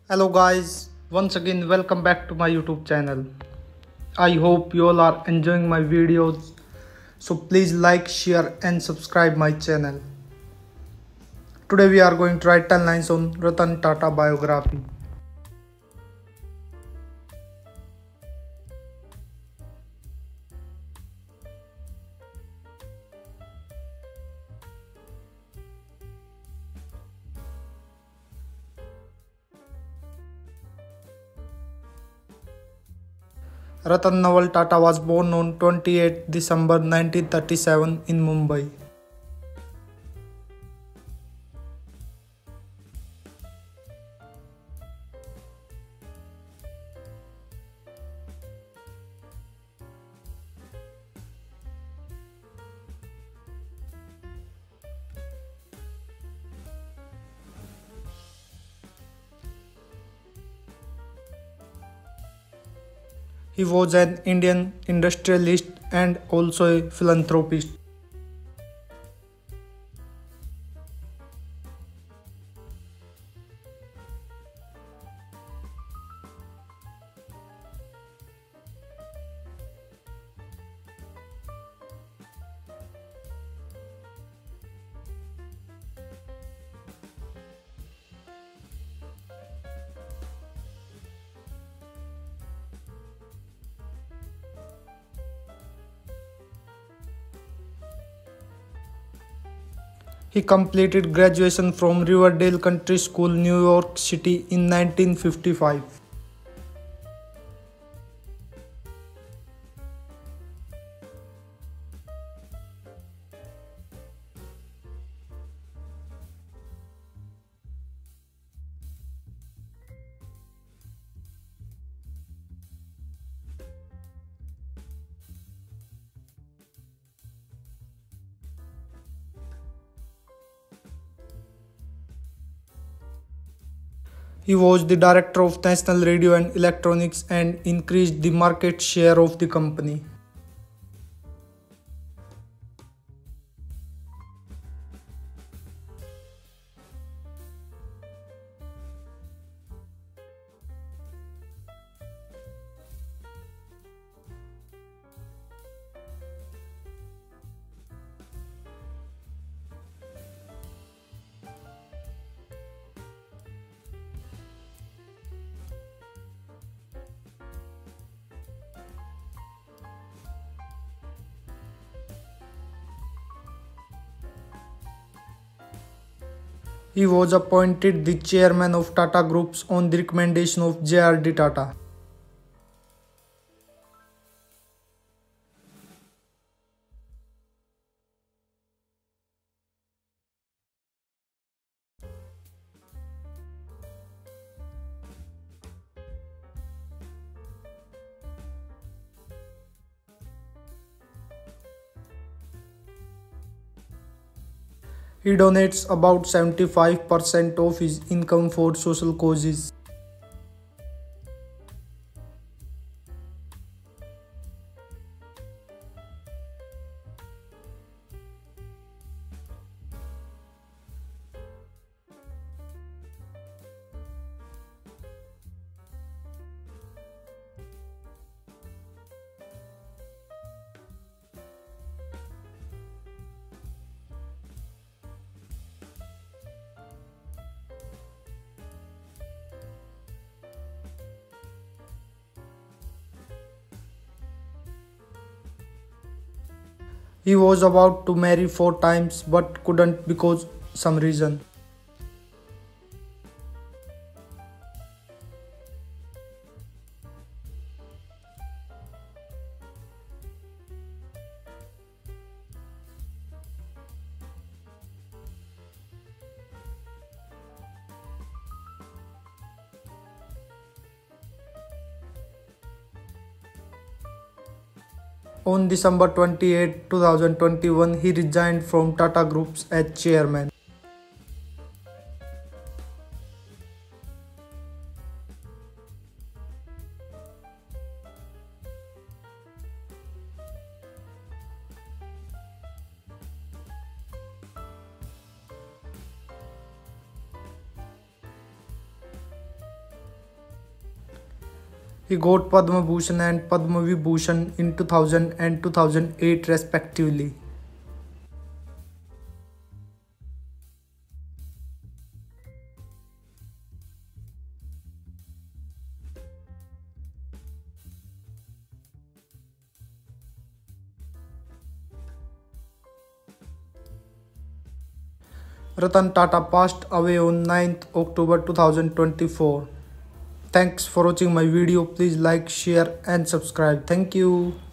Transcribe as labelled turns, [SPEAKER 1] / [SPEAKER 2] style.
[SPEAKER 1] Hello guys, once again welcome back to my YouTube channel. I hope you all are enjoying my videos. So please like, share and subscribe my channel. Today we are going to write 10 lines on Ratan Tata biography. Ratan Naval Tata was born on 28 December 1937 in Mumbai. He was an Indian industrialist and also a philanthropist. He completed graduation from Riverdale Country School, New York City in 1955. He was the director of National Radio and Electronics and increased the market share of the company. He was appointed the chairman of Tata Groups on the recommendation of J.R.D. Tata. He donates about 75% of his income for social causes. He was about to marry 4 times but couldn't because some reason. On December 28, 2021, he resigned from Tata Groups as chairman. He got Padma Bhushan and Padma Vibhushan in 2000 and 2008 respectively. Ratan Tata passed away on 9th October 2024. Thanks for watching my video. Please like, share and subscribe. Thank you.